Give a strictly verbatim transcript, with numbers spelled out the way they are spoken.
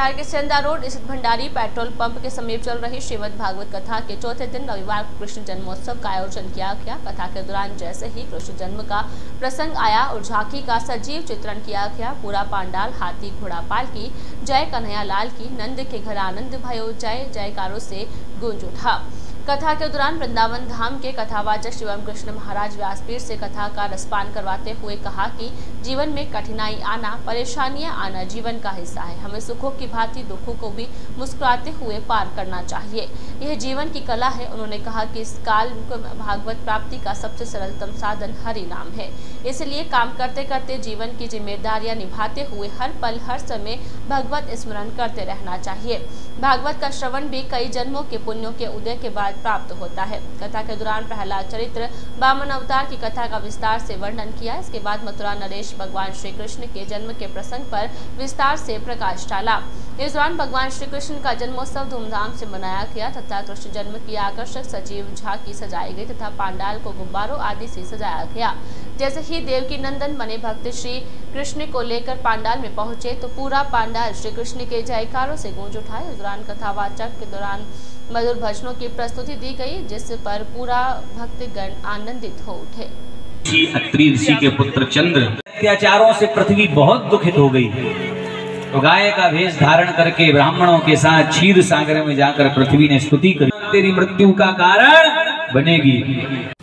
शहर के सेंधा रोड स्थित भंडारी पेट्रोल पंप के समीप चल रही श्रीमद् भागवत कथा के चौथे दिन रविवार को कृष्ण जन्मोत्सव का आयोजन किया गया। कथा के दौरान जैसे ही कृष्ण जन्म का प्रसंग आया और झांकी का सजीव चित्रण किया गया। पूरा पांडाल हाथी घोड़ा पालकी जय कन्हैया लाल की, नंद के घर आनंद भयो जय जयकारों से गूंज उठा। कथा के दौरान वृंदावन धाम के कथावाचक शिवम कृष्ण महाराज व्यासपीठ से कथा का रसपान करवाते हुए कहा कि जीवन में कठिनाई आना, परेशानियां आना जीवन का हिस्सा है। हमें सुखों की भांति दुखों को भी मुस्कुराते हुए पार करना चाहिए। यह जीवन की कला है। उन्होंने कहा कि इस काल भागवत प्राप्ति का सबसे सरलतम साधन हरि नाम है। इसलिए काम करते करते जीवन की जिम्मेदारियां निभाते हुए हर पल हर समय भगवत स्मरण करते रहना चाहिए। भागवत का श्रवण भी कई जन्मों के पुण्यों के उदय के बाद प्राप्त होता है। कथा के दौरान प्रहलाद चरित्र वामन अवतार की कथा का विस्तार से वर्णन किया। इसके बाद मथुरा नरेश भगवान श्री कृष्ण के जन्म के प्रसंग पर विस्तार से प्रकाश डाला। इस दौरान भगवान श्री कृष्ण का जन्मोत्सव धूमधाम से मनाया गया तथा कृष्ण जन्म की आकर्षक सजीव झांकी सजाई गई तथा पांडाल को गुब्बारों आदि से सजाया गया। जैसे ही देवकी नंदन बने भक्त श्री कृष्ण को लेकर पांडाल में पहुंचे तो पूरा पांडाल श्री कृष्ण के जयकारों से गूंज उठा। इस दौरान कथावाचक के दौरान मधुर भजनों की प्रस्तुति दी गई, जिस पर पूरा भक्तगण आनंदित हो उठे। अत्रि ऋषि के पुत्र चंद्र अत्याचारों से पृथ्वी बहुत दुखित हो गई, तो गाय का भेष धारण करके ब्राह्मणों के साथ क्षीर सागर में जाकर पृथ्वी ने स्तुति करी, तेरी मृत्यु का कारण बनेगी।